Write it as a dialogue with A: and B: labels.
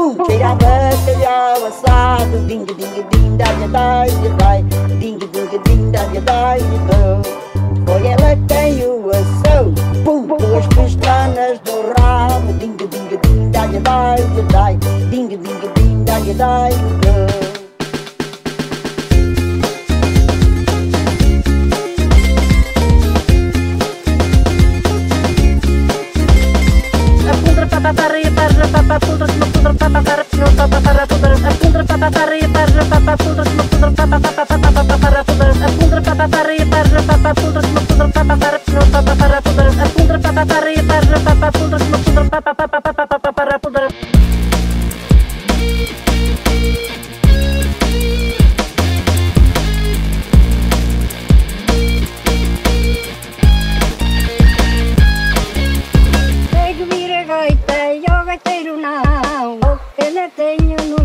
A: Cheira bacalhau assado, ding ding ding, dai dai dai, ding ding ding, dai dai dai. Foi ela quem o assou, duas pestanas do rabo, ding ding ding, dai dai dai, ding ding ding, dai dai dai.
B: Tem que vir a gaita e o gaiteiro não, ele tem no